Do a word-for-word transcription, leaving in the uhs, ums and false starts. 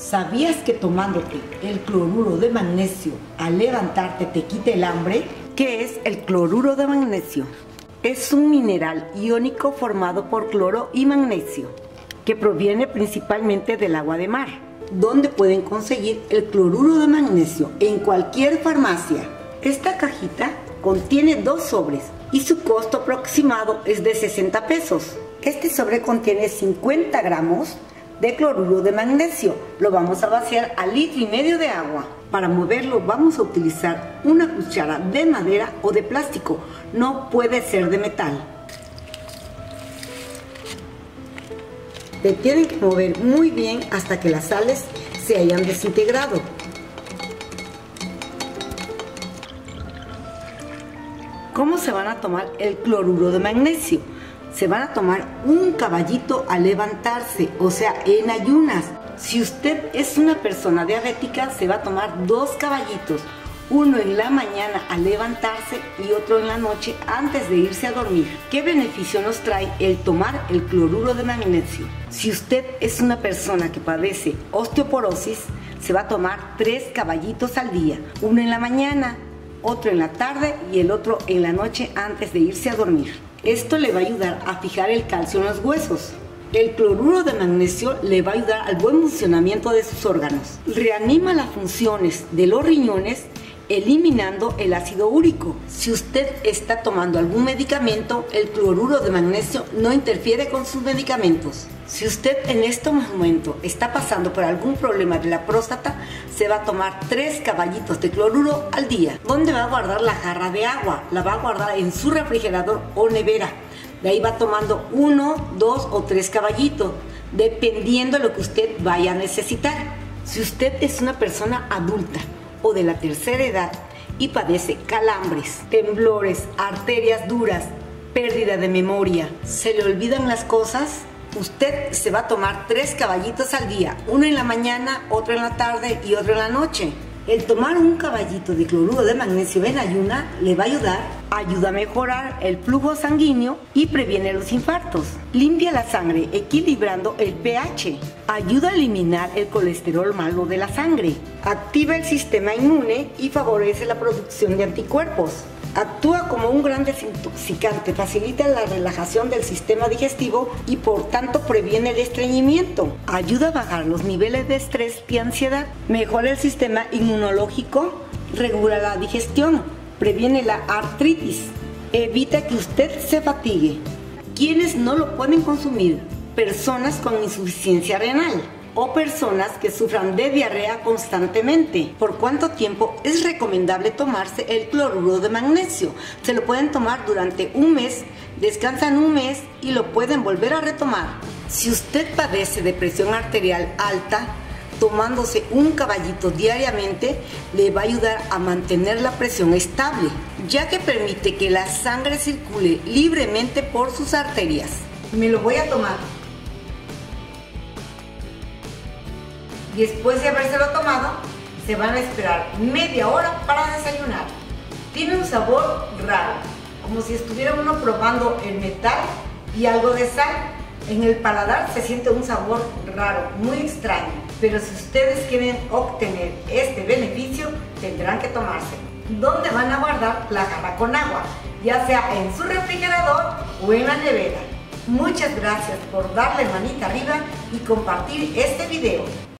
¿Sabías que tomándote el cloruro de magnesio al levantarte te quita el hambre? ¿Qué es el cloruro de magnesio? Es un mineral iónico formado por cloro y magnesio, que proviene principalmente del agua de mar. ¿Dónde pueden conseguir el cloruro de magnesio? En cualquier farmacia. Esta cajita contiene dos sobres y su costo aproximado es de sesenta pesos. Este sobre contiene cincuenta gramos de cloruro de magnesio. Lo vamos a vaciar a litro y medio de agua. Para moverlo vamos a utilizar una cuchara de madera o de plástico, no puede ser de metal. Se tienen que mover muy bien hasta que las sales se hayan desintegrado. ¿Cómo se van a tomar el cloruro de magnesio? Se van a tomar un caballito al levantarse, o sea, en ayunas. Si usted es una persona diabética, se va a tomar dos caballitos, uno en la mañana al levantarse y otro en la noche antes de irse a dormir. ¿Qué beneficio nos trae el tomar el cloruro de magnesio? Si usted es una persona que padece osteoporosis, se va a tomar tres caballitos al día, uno en la mañana, otro en la tarde y el otro en la noche antes de irse a dormir. Esto le va a ayudar a fijar el calcio en los huesos. El cloruro de magnesio le va a ayudar al buen funcionamiento de sus órganos. Reanima las funciones de los riñones, eliminando el ácido úrico. Si usted está tomando algún medicamento, el cloruro de magnesio no interfiere con sus medicamentos. Si usted en este momento está pasando por algún problema de la próstata, se va a tomar tres caballitos de cloruro al día. ¿Dónde va a guardar la jarra de agua? La va a guardar en su refrigerador o nevera. De ahí va tomando uno, dos o tres caballitos, dependiendo de lo que usted vaya a necesitar. Si usted es una persona adulta o de la tercera edad y padece calambres, temblores, arterias duras, pérdida de memoria, se le olvidan las cosas, usted se va a tomar tres caballitos al día, uno en la mañana, otro en la tarde y otro en la noche. El tomar un caballito de cloruro de magnesio en ayuna le va a ayudar, ayuda a mejorar el flujo sanguíneo y previene los infartos. Limpia la sangre equilibrando el pH, ayuda a eliminar el colesterol malo de la sangre, activa el sistema inmune y favorece la producción de anticuerpos. Actúa como un gran desintoxicante, facilita la relajación del sistema digestivo y por tanto previene el estreñimiento. Ayuda a bajar los niveles de estrés y ansiedad. Mejora el sistema inmunológico, regula la digestión, previene la artritis, evita que usted se fatigue. ¿Quiénes no lo pueden consumir? Personas con insuficiencia renal o personas que sufran de diarrea constantemente. ¿Por cuánto tiempo es recomendable tomarse el cloruro de magnesio? Se lo pueden tomar durante un mes, descansan un mes y lo pueden volver a retomar. Si usted padece de presión arterial alta, tomándose un caballito diariamente le va a ayudar a mantener la presión estable, ya que permite que la sangre circule libremente por sus arterias. Me lo voy a tomar. Después de habérselo tomado, se van a esperar media hora para desayunar. Tiene un sabor raro, como si estuviera uno probando el metal y algo de sal. En el paladar se siente un sabor raro, muy extraño. Pero si ustedes quieren obtener este beneficio, tendrán que tomarse. ¿Dónde van a guardar la jarra con agua? Ya sea en su refrigerador o en la nevera. Muchas gracias por darle manita arriba y compartir este video.